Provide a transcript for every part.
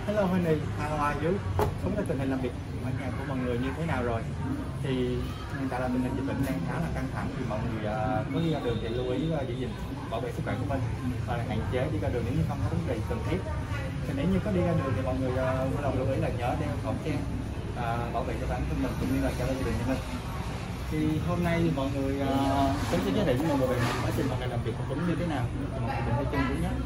Hello Honey, how are you? Không biết là tình hình làm việc ở nhà của mọi người như thế nào rồi? Thì hiện tại là tình hình dịch bệnh đang khá là căng thẳng, thì mọi người có đi ra đường thì lưu ý giữ gìn bảo vệ sức khỏe của mình và hạn chế đi ra đường nếu như không có vấn đề cần thiết. Thì nếu như có đi ra đường thì mọi người vui lòng lưu ý là nhớ đeo khẩu trang, bảo vệ cho bản thân mình cũng như là cho gia đình của mình. Thì hôm nay thì mọi người Tuấn sẽ giới thiệu với mọi người về quá trình một ngày làm việc của Tuấn như thế nào. Thì mọi người cùng theo chân Tuấn nhé.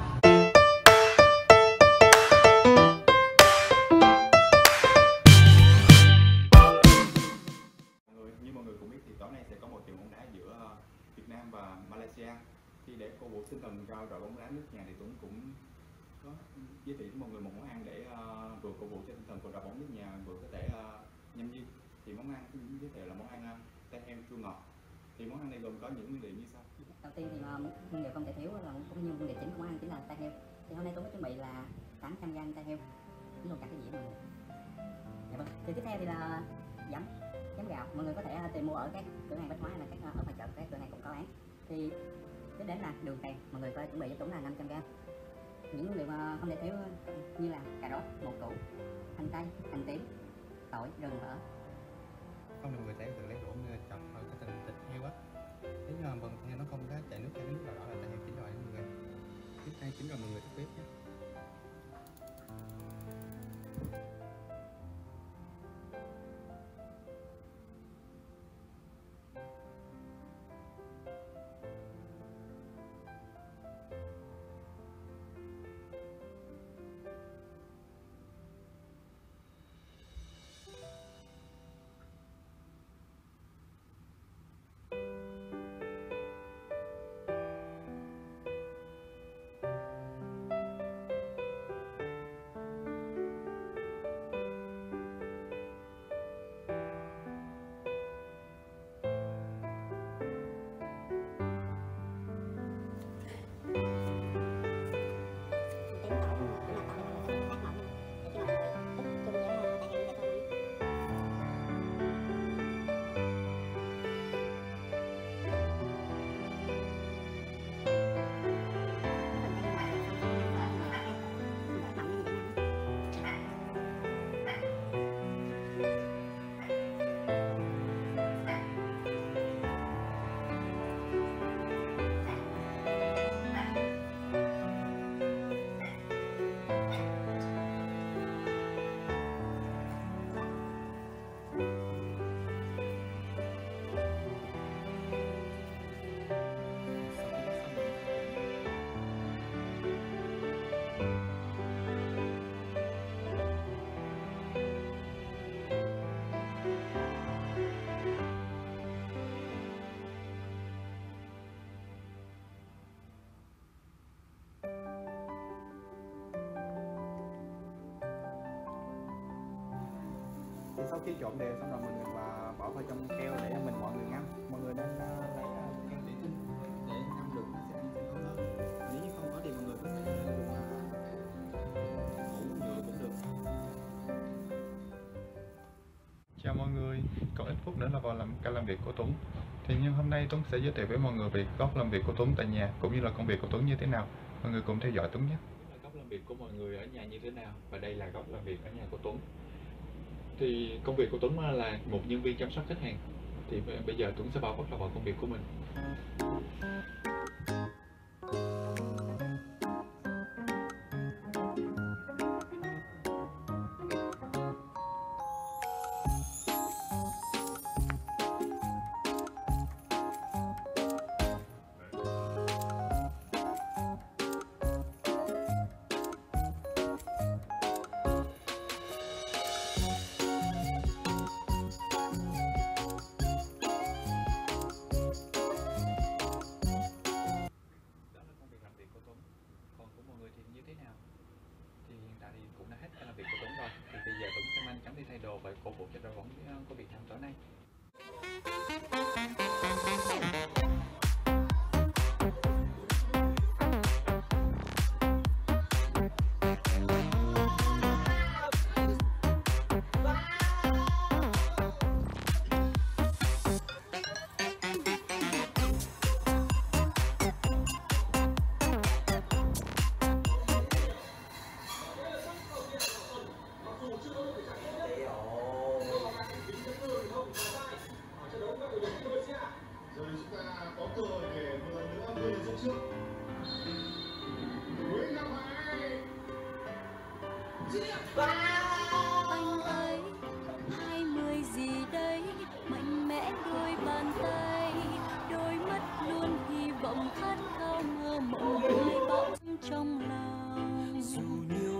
Như mọi người cũng biết thì tối nay sẽ có một trận bóng đá giữa Việt Nam và Malaysia. Thì để cổ vũ tinh thần cho đội bóng đá nước nhà thì Tuấn cũng có giới thiệu với mọi người một món ăn để vừa cổ vũ cho tinh thần của đội bóng nước nhà, vừa có thể nhâm nhi. Thì món ăn giới thiệu là món ăn tay heo chua ngọt. Thì món ăn này gồm có những nguyên liệu như sau. Đầu tiên thì nguyên liệu không thể thiếu là cũng như nguyên liệu chính của món ăn chính là tay heo. Thì hôm nay tôi mới chuẩn bị là 800g tay heo, với luôn cả cái dĩa mọi người. Dạ vâng. Thì tiếp theo thì là giấm gạo, mọi người có thể tìm mua ở các cửa hàng bách hóa hay là các ở ngoài chợ, các cửa hàng cũng có bán. Thì tiếp đến là đường phèn, mọi người phải chuẩn bị cho Tuấn là 500g. Những nguyên liệu mà không thể thiếu như là cà rốt, một củ, hành tây, hành tím, tỏi, gừng, mỡ. Không thì mọi người sẽ tự lấy đũa chọc vào cái phần thịt heo á, nếu như phần heo nó không có chảy nước hay nước nào đó là tay heo chín rồi mọi người. Tiếp theo chín rồi mọi người tắt bếp nhé. Thì sau khi trộn đều xong rồi mình bỏ vào trong keo để mình mọi người ngâm. Mọi người nên lấy keo thủy tinh để ngâm được nó sẽ ngon hơn. Nếu như không có thì mọi người có thể dùng ủ nhựa cũng được. Chào mọi người, còn ít phút nữa là vào ca làm việc của Tuấn. Thì như hôm nay Tuấn sẽ giới thiệu với mọi người về góc làm việc của Tuấn tại nhà cũng như là công việc của Tuấn như thế nào. Mọi người cùng theo dõi Tuấn nhé. Góc làm việc của mọi người ở nhà như thế nào và đây là góc làm việc ở nhà của Tuấn. Thì công việc của Tuấn là một nhân viên chăm sóc khách hàng. Thì bây giờ Tuấn sẽ bắt đầu vào công việc của mình.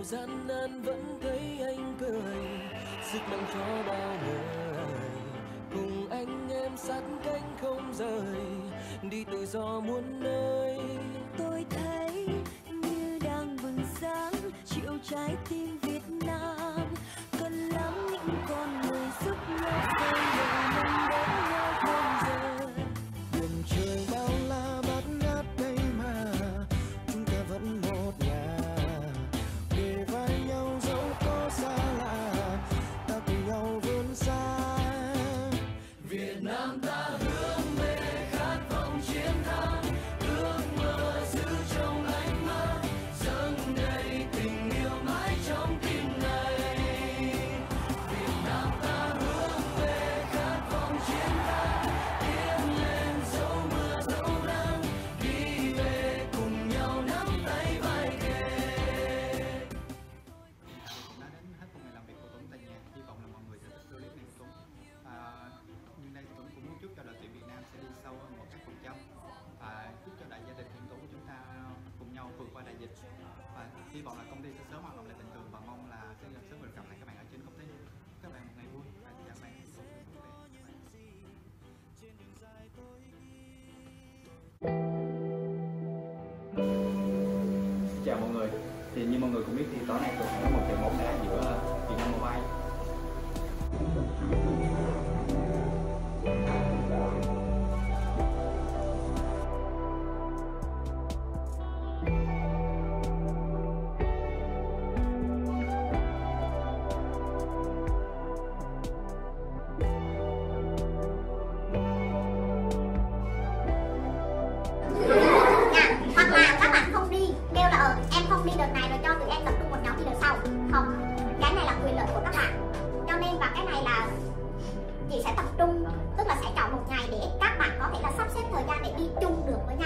gian nan vẫn thấy anh cười, sức nặng cho bao người. Cùng anh em sát cánh không rời, đi tự do muôn nơi. Tôi thấy như đang bừng sáng chiều trái tim Việt Nam, cần lắm những con người giúp nhau xây dựng mong đến nhau không giờ. Biển trời bao la bát ngát đây mà chúng ta vẫn một nhà, kề vai nhau dẫu có xa lạ, ta cùng nhau vươn xa. Việt Nam ta hướng về khát vọng chiến thắng, ước mơ giữ trong ánh mắt, dâng đầy tình yêu mãi trong tim này. Việt Nam ta hướng về khát vọng chiến thắng, tiến lên dẫu mưa dẫu nắng, đi về cùng nhau nắm tay vai kề. Cũng đã đến hết một ngày làm việc của Tuấn tại nhà. Hy vọng là mọi người sẽ thích clip này của Tuấn. Nhưng đây Tuấn cũng muốn chúc cho đội tuyển Việt Nam sẽ đi sâu hơn một các phần trăm, và chúc cho đại gia đình tuyển tú của chúng ta cùng nhau vượt qua đại dịch, và hy vọng là công ty sẽ sớm hoạt động lại bình thường, và mong là sẽ sớm được gặp lại các bạn ở trên công ty. Các bạn một ngày vui và chào bạn. Chào mọi người, thì như mọi người cũng biết thì tối nay tôi có một trận bóng đá giữa Vietnam Mobile hoặc là các bạn không đi, kêu là em không đi đợt này rồi cho tụi em tập trung một nhóm đi đợt sau. Không, cái này là quyền lợi của các bạn, cho nên và cái này là chị sẽ tập trung, tức là sẽ chọn một ngày để các bạn có thể là sắp xếp thời gian để đi chung được với nhau.